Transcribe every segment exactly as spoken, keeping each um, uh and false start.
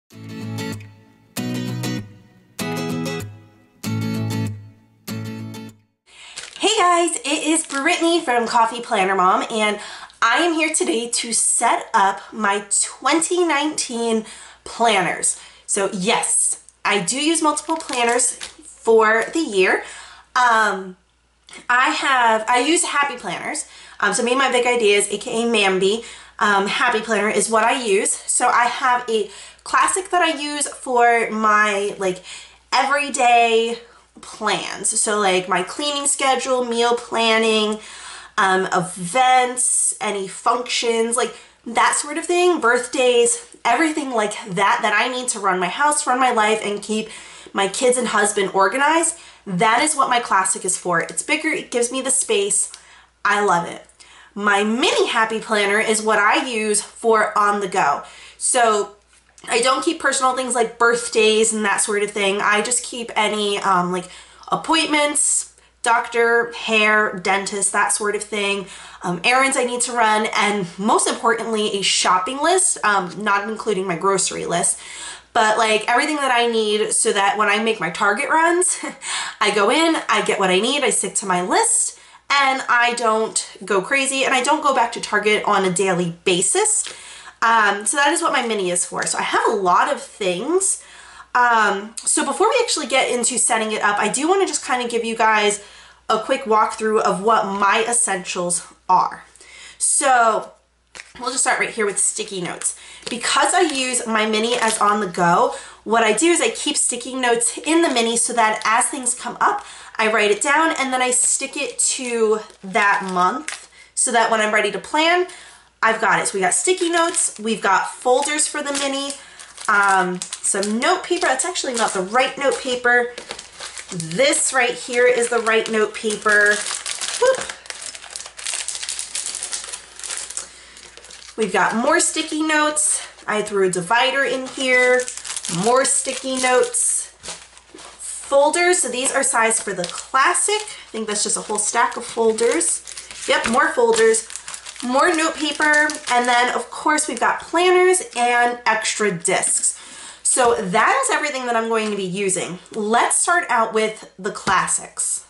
Hey guys, it is Brittany from Coffee Planner Mom, and I am here today to set up my twenty nineteen planners. So yes, I do use multiple planners for the year. Um, I have, I use Happy Planners. Um, so me and my big ideas, aka Mambi, um, Happy Planner is what I use. So I have a classic that I use for my like everyday plans. So like my cleaning schedule, meal planning, um, events, any functions, like that sort of thing, birthdays, everything like that that I need to run my house, run my life, and keep my kids and husband organized. That is what my classic is for. It's bigger, it gives me the space. I love it. My mini Happy Planner is what I use for on the go. So I don't keep personal things like birthdays and that sort of thing. I just keep any um, like appointments, doctor, hair, dentist, that sort of thing, um, errands I need to run, and most importantly, a shopping list, um, not including my grocery list, but like everything that I need so that when I make my Target runs, I go in, I get what I need, I stick to my list, and I don't go crazy, and I don't go back to Target on a daily basis. Um, so that is what my mini is for. So I have a lot of things. Um, so before we actually get into setting it up, I do want to just kind of give you guys a quick walkthrough of what my essentials are. So we'll just start right here with sticky notes. Because I use my mini as on the go, what I do is I keep sticky notes in the mini so that as things come up, I write it down and then I stick it to that month so that when I'm ready to plan, I've got it. So we got sticky notes, we've got folders for the mini, um, some note paper. That's actually not the right note paper. This right here is the right note paper. Whoop. We've got more sticky notes. I threw a divider in here, more sticky notes. Folders, so these are sized for the classic. I think that's just a whole stack of folders. Yep, more folders. More note paper, and then of course we've got planners and extra discs. So that is everything that I'm going to be using. Let's start out with the classics.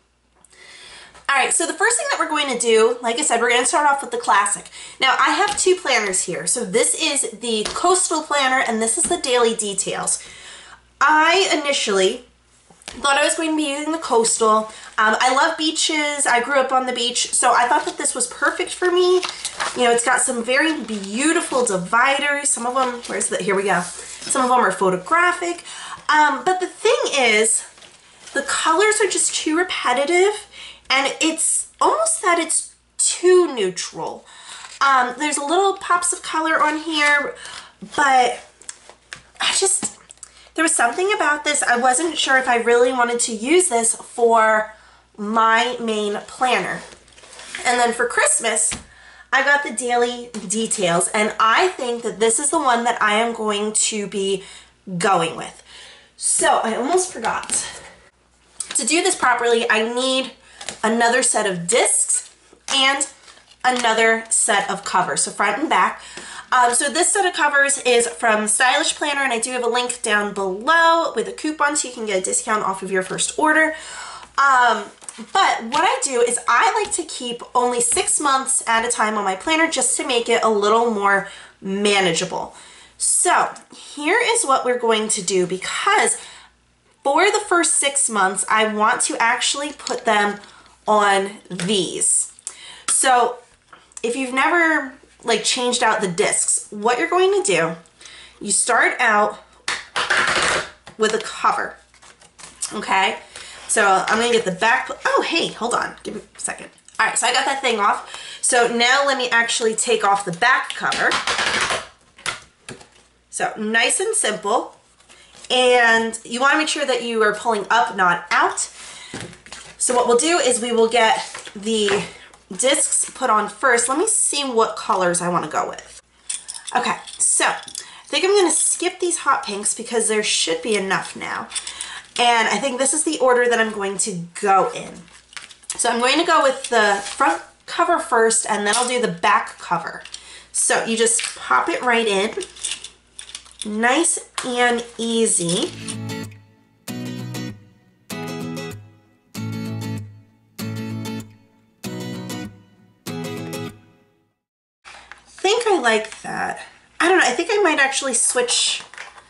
All right, so the first thing that we're going to do, like I said, we're going to start off with the classic. Now I have two planners here. So this is the Coastal Planner and this is the Daily Details. I initially thought I was going to be using the Coastal. Um, I love beaches. I grew up on the beach, so I thought that this was perfect for me. You know, it's got some very beautiful dividers. Some of them, where's the, here we go. Some of them are photographic. Um, but the thing is, the colors are just too repetitive, and it's almost that it's too neutral. Um, there's a little pops of color on here, but I just, there was something about this. I wasn't sure if I really wanted to use this for my main planner. And then for Christmas, I got the Daily Details, and I think that this is the one that I am going to be going with. So I almost forgot. To do this properly, I need another set of discs and another set of covers, so front and back. Um, so this set of covers is from Stylish Planner, and I do have a link down below with a coupon so you can get a discount off of your first order. Um, but what I do is I like to keep only six months at a time on my planner just to make it a little more manageable. So here is what we're going to do, because for the first six months, I want to actually put them on these. So if you've never like changed out the discs, what you're going to do, you start out with a cover, okay? So I'm gonna get the back, oh hey, hold on, give me a second. All right, so I got that thing off. So now let me actually take off the back cover. So nice and simple. And you wanna make sure that you are pulling up, not out. So what we'll do is we will get the discs put on first. Let me see what colors I want to go with. Okay, so I think I'm going to skip these hot pinks because there should be enough now. And I think this is the order that I'm going to go in. So I'm going to go with the front cover first, and then I'll do the back cover. So you just pop it right in. Nice and easy. I think I like that. I don't know, I think I might actually switch.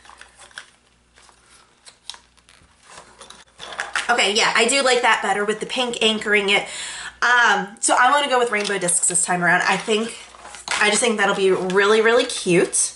Okay, yeah, I do like that better with the pink anchoring it. Um, so I want to go with rainbow discs this time around. I think, I just think that'll be really, really cute.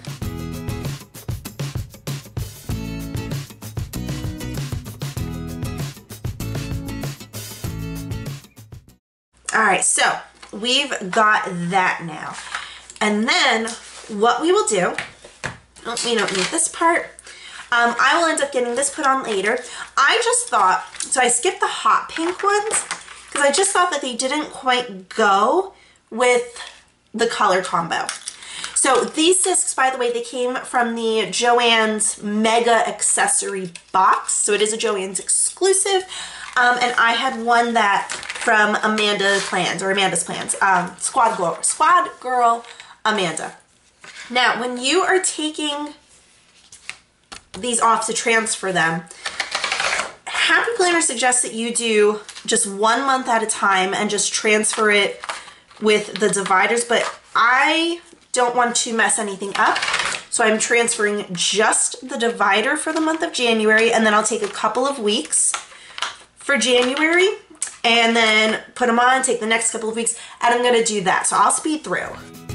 All right, so we've got that now. And then what we will do, oh, we don't need this part. Um, I will end up getting this put on later. I just thought, so I skipped the hot pink ones because I just thought that they didn't quite go with the color combo. So these discs, by the way, they came from the Joann's Mega Accessory Box. So it is a Joann's exclusive. Um, and I had one that from Amanda Plans, or Amanda's Plans, um, Squad Girl, Squad Girl Amanda. Now, when you are taking these off to transfer them, Happy Planner suggests that you do just one month at a time and just transfer it with the dividers, but I don't want to mess anything up, so I'm transferring just the divider for the month of January, and then I'll take a couple of weeks for January and then put them on, take the next couple of weeks, and I'm gonna do that. So I'll speed through.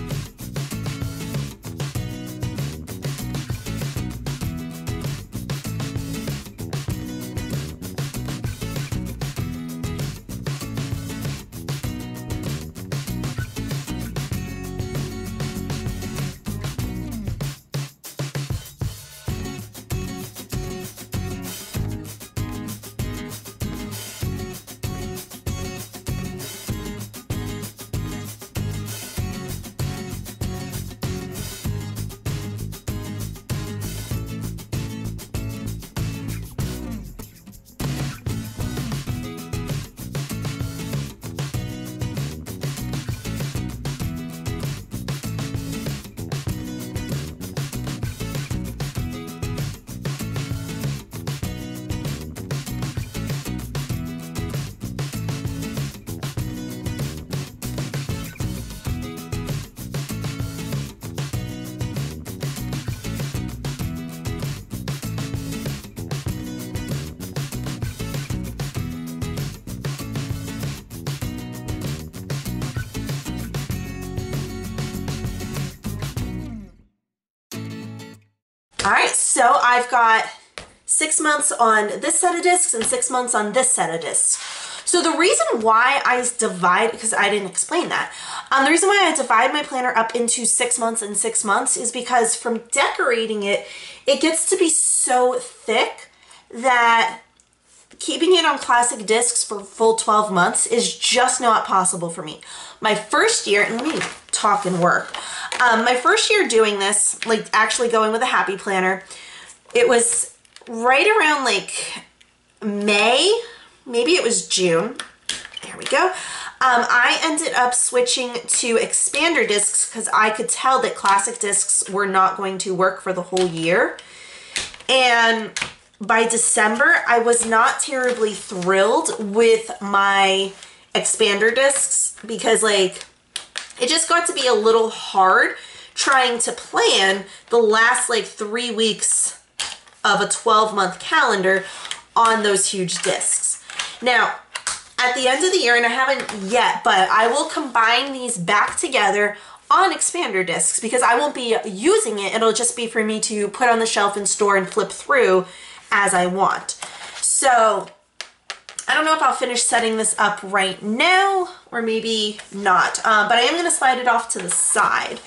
All right, so I've got six months on this set of discs and six months on this set of discs. So the reason why I divide, because I didn't explain that, um, the reason why I divide my planner up into six months and six months is because from decorating it, it gets to be so thick that keeping it on classic discs for full twelve months is just not possible for me. My first year, and let me talk and work. Um, my first year doing this, like actually going with a Happy Planner, it was right around like May, maybe it was June. There we go. Um, I ended up switching to expander discs because I could tell that classic discs were not going to work for the whole year. And by December, I was not terribly thrilled with my expander discs because like it just got to be a little hard trying to plan the last like three weeks of a twelve month calendar on those huge discs. Now, at the end of the year, and I haven't yet, but I will combine these back together on expander discs because I won't be using it. It'll just be for me to put on the shelf and store and flip through as I want. So I don't know if I'll finish setting this up right now or maybe not, um, but I am going to slide it off to the side.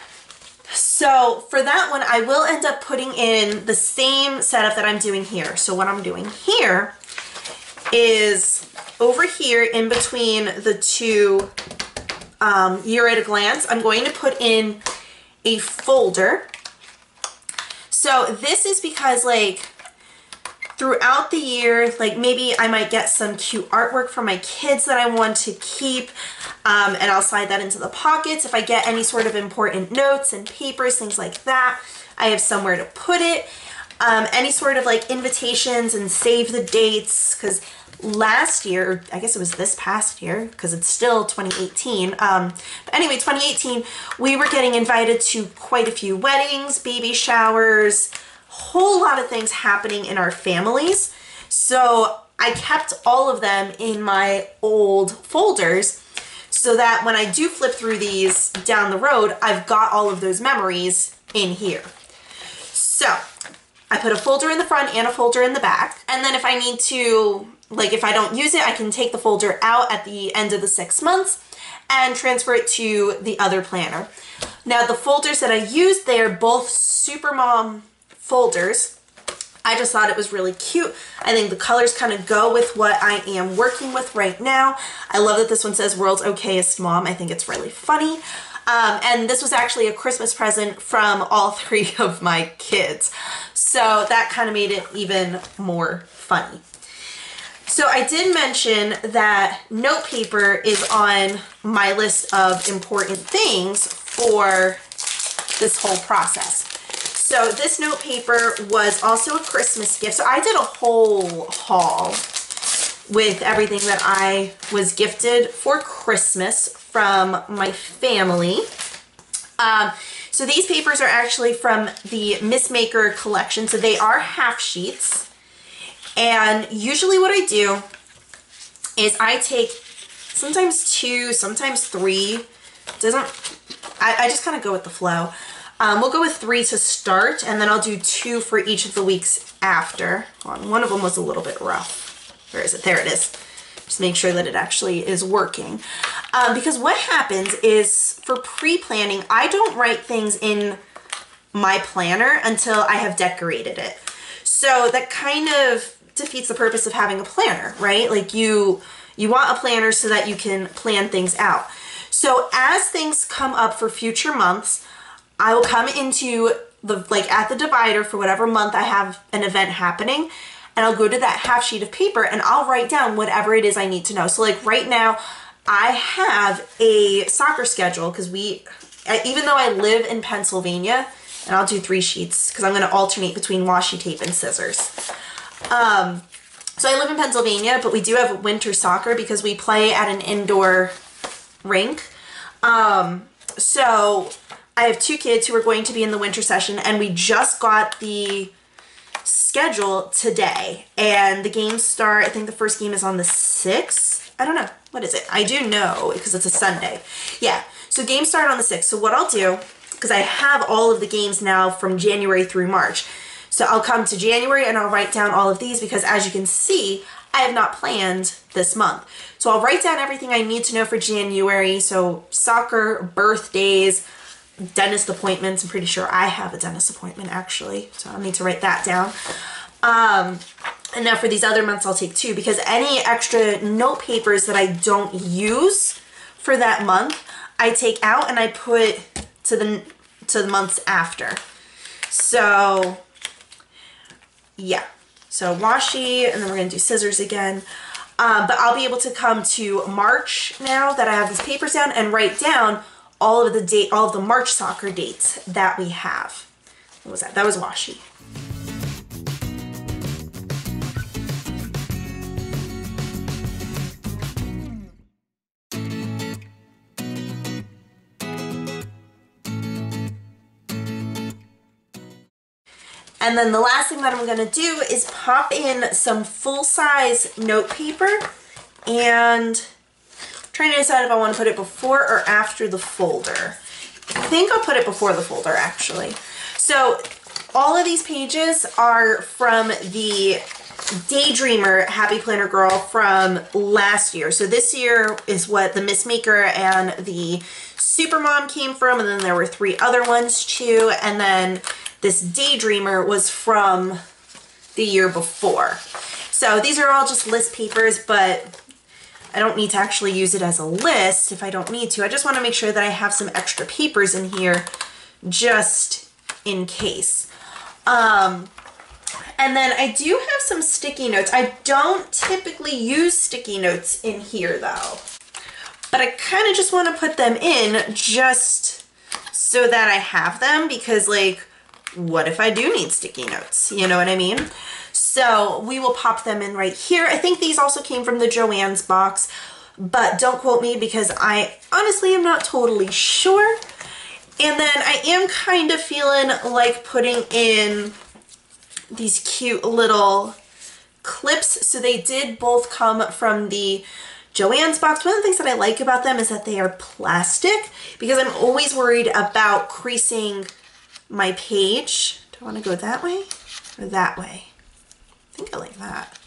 So for that one, I will end up putting in the same setup that I'm doing here. So what I'm doing here is over here in between the two um, Year at a Glance, I'm going to put in a folder. So this is because like throughout the year, like maybe I might get some cute artwork for my kids that I want to keep, um, and I'll slide that into the pockets. If I get any sort of important notes and papers, things like that, I have somewhere to put it. Um, any sort of like invitations and save the dates, because last year, I guess it was this past year, because it's still twenty eighteen. Um, but anyway, twenty eighteen, we were getting invited to quite a few weddings, baby showers, whole lot of things happening in our families. So I kept all of them in my old folders so that when I do flip through these down the road, I've got all of those memories in here. So I put a folder in the front and a folder in the back. And then if I need to, like if I don't use it, I can take the folder out at the end of the six months and transfer it to the other planner. Now the folders that I used, they are both Supermom folders. I just thought it was really cute. I think the colors kind of go with what I am working with right now. I love that this one says World's Okayest Mom. I think it's really funny. Um, and this was actually a Christmas present from all three of my kids. So that kind of made it even more funny. So I did mention that note paper is on my list of important things for this whole process. So this note paper was also a Christmas gift. So I did a whole haul with everything that I was gifted for Christmas from my family. Um, so these papers are actually from the Miss Maker collection. So they are half sheets. And usually what I do is I take sometimes two, sometimes three. Doesn't, I, I just kind of go with the flow. Um, we'll go with three to start, and then I'll do two for each of the weeks after. Hold on, one of them was a little bit rough. Where is it? There it is. Just make sure that it actually is working. Um, because what happens is for pre-planning, I don't write things in my planner until I have decorated it. So that kind of defeats the purpose of having a planner, right? Like you, you want a planner so that you can plan things out. So as things come up for future months, I will come into the, like at the divider for whatever month I have an event happening, and I'll go to that half sheet of paper and I'll write down whatever it is I need to know. So like right now I have a soccer schedule because we, even though I live in Pennsylvania, and I'll do three sheets because I'm going to alternate between washi tape and scissors. Um, so I live in Pennsylvania, but we do have winter soccer because we play at an indoor rink. Um, so I have two kids who are going to be in the winter session, and we just got the schedule today, and the games start, I think the first game is on the sixth. I don't know. What is it? I do know because it's a Sunday. Yeah. So games start on the sixth. So what I'll do, because I have all of the games now from January through March. So I'll come to January and I'll write down all of these because as you can see, I have not planned this month. So I'll write down everything I need to know for January. So soccer, birthdays, dentist appointments. I'm pretty sure I have a dentist appointment actually. So I'll need to write that down. Um, and now for these other months, I'll take two because any extra note papers that I don't use for that month, I take out and I put to the, to the months after. So yeah, so washi, and then we're gonna do scissors again. Um, but I'll be able to come to March now that I have these papers down and write down all of the date, all of the March soccer dates that we have. What was that? That was washi. And then the last thing that I'm going to do is pop in some full-size note paper, and I'm trying to decide if I want to put it before or after the folder. I think I'll put it before the folder actually. So all of these pages are from the Daydreamer Happy Planner Girl from last year. So this year is what the Miss Maker and the Supermom came from, and then there were three other ones too, and then this Daydreamer was from the year before. So these are all just list papers, but I don't need to actually use it as a list if I don't need to. I just want to make sure that I have some extra papers in here just in case. Um, and then I do have some sticky notes. I don't typically use sticky notes in here though, but I kind of just want to put them in just so that I have them, because like what if I do need sticky notes? You know what I mean? So we will pop them in right here. I think these also came from the Joann's box, but don't quote me because I honestly am not totally sure. And then I am kind of feeling like putting in these cute little clips. So they did both come from the Joann's box. One of the things that I like about them is that they are plastic, because I'm always worried about creasing my page. Do I want to go that way or that way? I think I like that.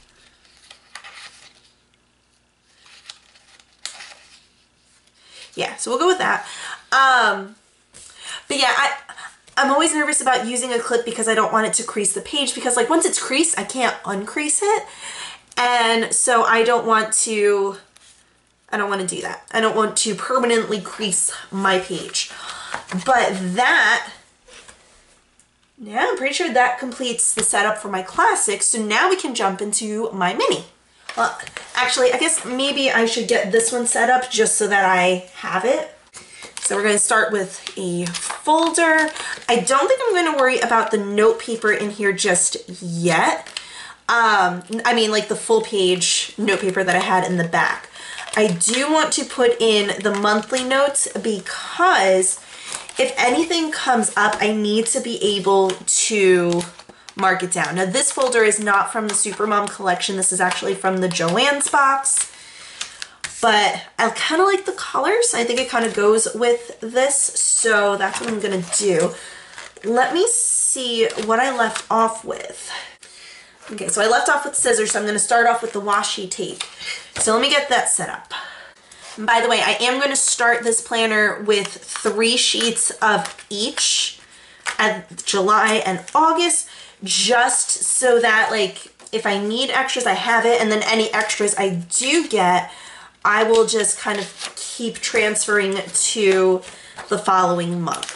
Yeah, so we'll go with that. Um, but yeah, I, I'm always nervous about using a clip because I don't want it to crease the page, because like once it's creased, I can't uncrease it. And so I don't want to, I don't want to do that. I don't want to permanently crease my page. But that, yeah, I'm pretty sure that completes the setup for my classic. So now we can jump into my mini. Well, actually, I guess maybe I should get this one set up just so that I have it. So we're going to start with a folder. I don't think I'm going to worry about the note paper in here just yet. Um, I mean, like the full page note paper that I had in the back. I do want to put in the monthly notes because if anything comes up, I need to be able to mark it down. Now this folder is not from the Supermom collection. This is actually from the Joann's box, but I kind of like the colors. I think it kind of goes with this. So that's what I'm going to do. Let me see what I left off with. Okay, so I left off with scissors, so I'm going to start off with the washi tape. So let me get that set up. And by the way, I am going to start this planner with three sheets of each at July and August, just so that like if I need extras, I have it, and then any extras I do get, I will just kind of keep transferring to the following month.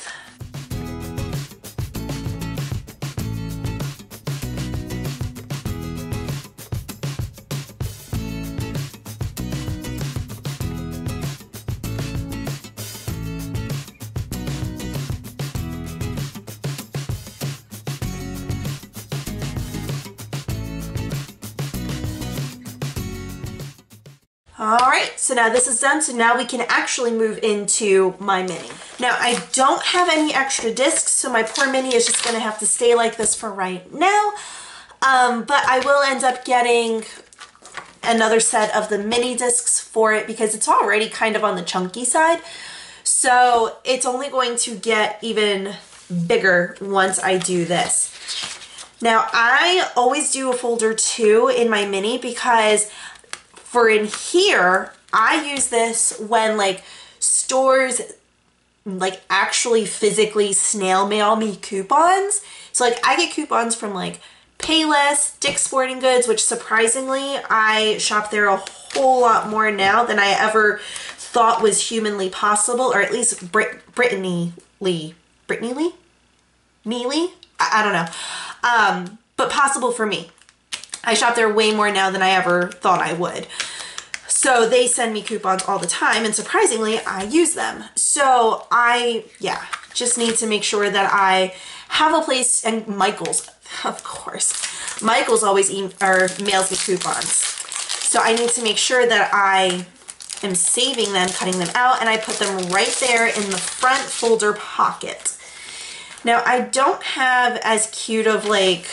Alright, so now this is done, so now we can actually move into my mini. Now I don't have any extra discs, so my poor mini is just going to have to stay like this for right now, um, but I will end up getting another set of the mini discs for it because it's already kind of on the chunky side, so it's only going to get even bigger once I do this. Now I always do a folder too in my mini because for in here, I use this when like stores like actually physically snail mail me coupons. So like I get coupons from like Payless, Dick's Sporting Goods, which surprisingly I shop there a whole lot more now than I ever thought was humanly possible, or at least Brit Brittany Lee. Brittany Lee? Me Lee? I, I don't know. Um, but possible for me. I shop there way more now than I ever thought I would. So they send me coupons all the time, and surprisingly, I use them. So I, yeah, just need to make sure that I have a place, and Michael's, of course, Michael's always e or mails me coupons. So I need to make sure that I am saving them, cutting them out, and I put them right there in the front folder pocket. Now, I don't have as cute of like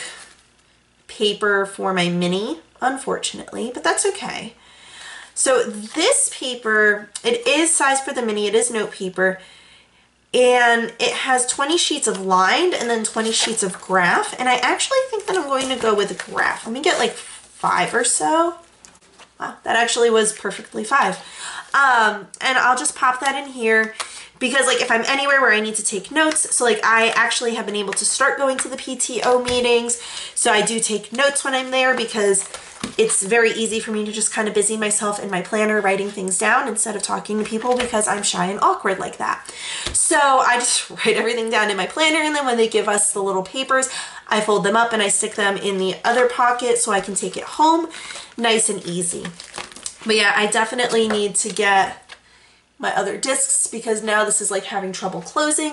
paper for my mini, unfortunately, but that's okay. So this paper, it is sized for the mini, it is note paper, and it has twenty sheets of lined and then twenty sheets of graph, and I actually think that I'm going to go with a graph. Let me get like five or so. Wow, that actually was perfectly five. Um, and I'll just pop that in here because like if I'm anywhere where I need to take notes, so like I actually have been able to start going to the P T O meetings, so I do take notes when I'm there because it's very easy for me to just kind of busy myself in my planner writing things down instead of talking to people because I'm shy and awkward like that. So I just write everything down in my planner, and then when they give us the little papers, I fold them up and I stick them in the other pocket so I can take it home nice and easy. But yeah, I definitely need to get my other discs because now this is like having trouble closing.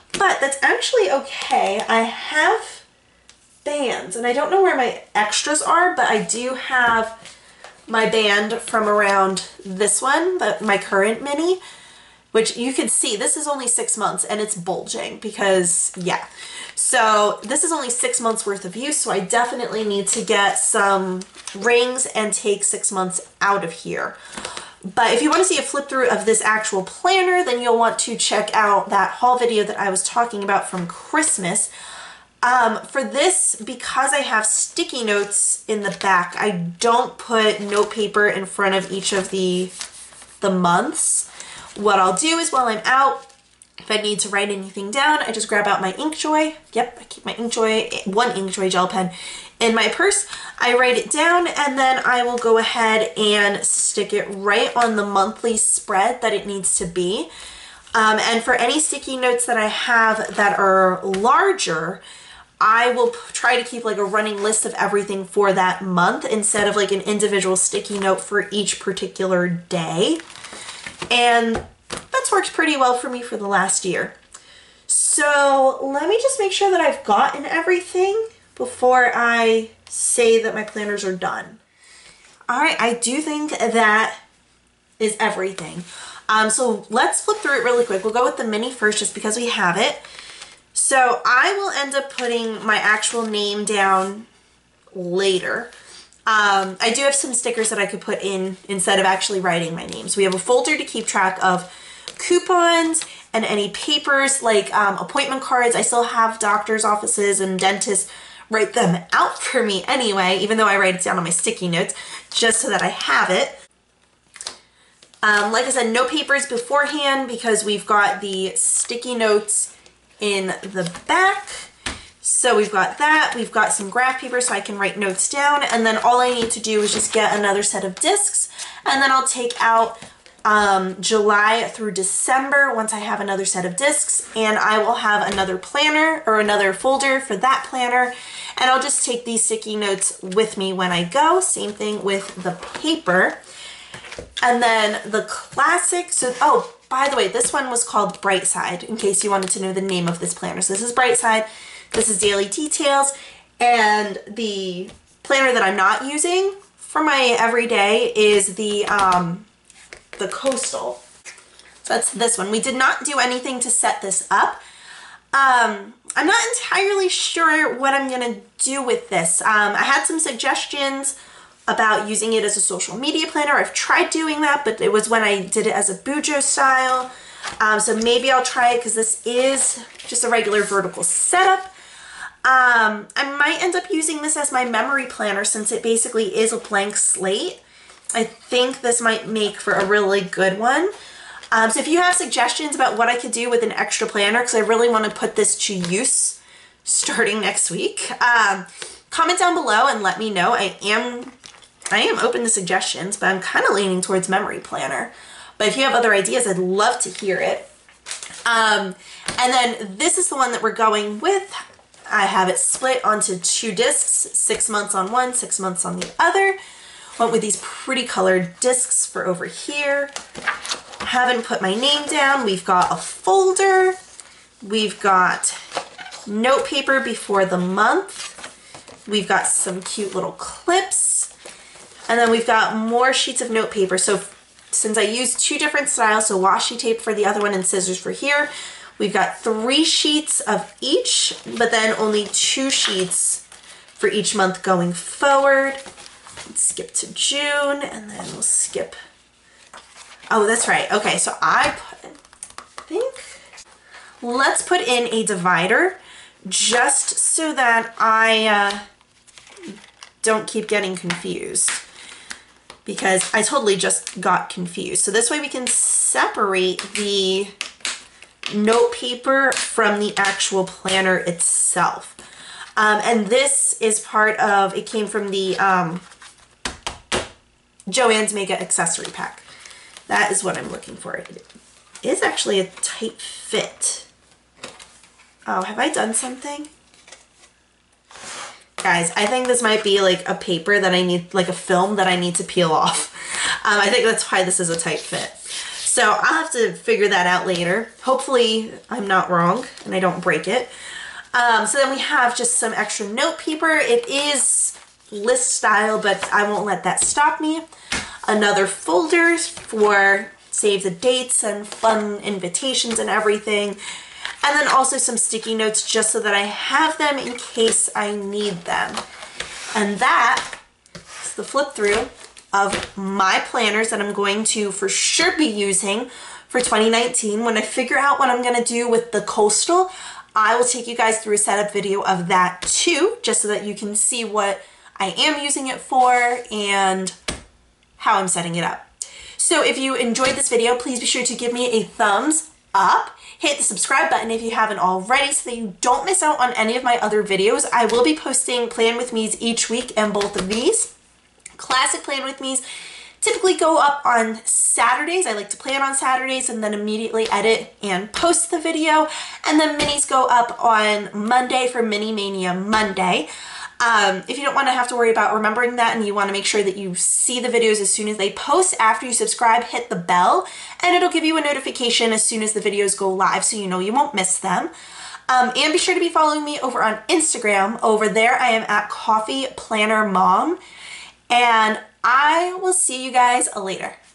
but that's actually okay. I have bands, and I don't know where my extras are, but I do have my band from around this one, the, my current mini, which you can see this is only six months and it's bulging because, yeah. So this is only six months worth of use, so I definitely need to get some rings and take six months out of here. But if you want to see a flip through of this actual planner, then you'll want to check out that haul video that I was talking about from Christmas. Um, for this, because I have sticky notes in the back, I don't put note paper in front of each of the, the months. What I'll do is while I'm out, if I need to write anything down, I just grab out my InkJoy. Yep, I keep my InkJoy, one InkJoy gel pen in my purse. I write it down, and then I will go ahead and stick it right on the monthly spread that it needs to be. Um, and for any sticky notes that I have that are larger, I will try to keep like a running list of everything for that month instead of like an individual sticky note for each particular day. And that's worked pretty well for me for the last year. So let me just make sure that I've gotten everything before I say that my planners are done. All right, I do think that is everything. Um, so let's flip through it really quick. We'll go with the mini first just because we have it. So I will end up putting my actual name down later. Um, I do have some stickers that I could put in instead of actually writing my name. So we have a folder to keep track of coupons and any papers like um, appointment cards. I still have doctor's offices and dentists write them out for me anyway, even though I write it down on my sticky notes, just so that I have it. Um, like I said, no papers beforehand because we've got the sticky notes in the back. So we've got that, we've got some graph paper so I can write notes down, and then all I need to do is just get another set of discs, and then I'll take out um, July through December once I have another set of discs, and I will have another planner or another folder for that planner, and I'll just take these sticky notes with me when I go. Same thing with the paper. And then the classic, so, oh, by the way, this one was called Brightside, in case you wanted to know the name of this planner. So this is Brightside, this is Daily Details, and the planner that I'm not using for my everyday is the, um, the Coastal. So that's this one. We did not do anything to set this up. Um, I'm not entirely sure what I'm going to do with this. Um, I had some suggestions about using it as a social media planner. I've tried doing that, but it was when I did it as a Bujo style. Um, so maybe I'll try it because this is just a regular vertical setup. Um, I might end up using this as my memory planner since it basically is a blank slate. I think this might make for a really good one. Um, so if you have suggestions about what I could do with an extra planner, because I really want to put this to use starting next week, um, comment down below and let me know. I am I am open to suggestions, but I'm kind of leaning towards memory planner. But if you have other ideas, I'd love to hear it. Um, and then this is the one that we're going with. I have it split onto two discs, six months on one, six months on the other. Went with these pretty colored discs for over here. Haven't put my name down. We've got a folder. We've got note paper before the month. We've got some cute little clips. And then we've got more sheets of note paper. So since I used two different styles, so washi tape for the other one and scissors for here, we've got three sheets of each, but then only two sheets for each month going forward. Let's skip to June, and then we'll skip. Oh, that's right. Okay, so I put, I think, let's put in a divider just so that I uh, don't keep getting confused, because I totally just got confused. So this way we can separate the note paper from the actual planner itself. Um, and this is part of, it came from the um, Joann's Mega Accessory Pack. That is what I'm looking for. It is actually a tight fit. Oh, have I done something? Guys, I think this might be like a paper that I need, like a film that I need to peel off. Um, I think that's why this is a tight fit. So I'll have to figure that out later. Hopefully I'm not wrong and I don't break it. Um, so then we have just some extra note paper. It is list style, but I won't let that stop me. Another folder for save the dates and fun invitations and everything. And then also some sticky notes just so that I have them in case I need them. And that is the flip through of my planners that I'm going to for sure be using for twenty nineteen. When I figure out what I'm gonna do with the coastal, I will take you guys through a setup video of that too, just so that you can see what I am using it for and how I'm setting it up. So if you enjoyed this video, please be sure to give me a thumbs up. Hit the subscribe button if you haven't already so that you don't miss out on any of my other videos. I will be posting Plan With Me's each week, and both of these classic Plan With Me's typically go up on Saturdays. I like to plan on Saturdays and then immediately edit and post the video. And then minis go up on Monday for Mini Mania Monday. Um, if you don't want to have to worry about remembering that and you want to make sure that you see the videos as soon as they post, after you subscribe, hit the bell and it'll give you a notification as soon as the videos go live so you know you won't miss them. Um, and be sure to be following me over on Instagram. Over there I am at Coffee Planner Mom. And I will see you guys later.